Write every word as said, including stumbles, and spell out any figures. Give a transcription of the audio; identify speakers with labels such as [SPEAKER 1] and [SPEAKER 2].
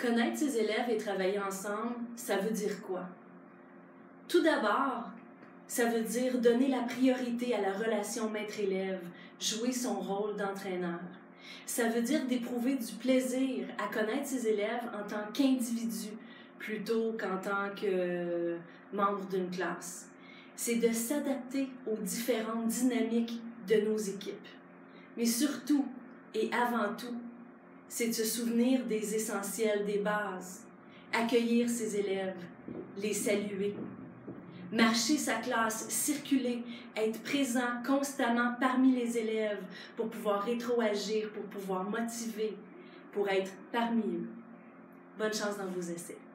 [SPEAKER 1] Connaître ses élèves et travailler ensemble, ça veut dire quoi? Tout d'abord, ça veut dire donner la priorité à la relation maître-élève, jouer son rôle d'entraîneur. Ça veut dire d'éprouver du plaisir à connaître ses élèves en tant qu'individu, plutôt qu'en tant que membre d'une classe. C'est de s'adapter aux différentes dynamiques de nos équipes. Mais surtout, et avant tout, c'est de se souvenir des essentiels, des bases, accueillir ses élèves, les saluer, marcher sa classe, circuler, être présent constamment parmi les élèves pour pouvoir rétroagir, pour pouvoir motiver, pour être parmi eux. Bonne chance dans vos essais.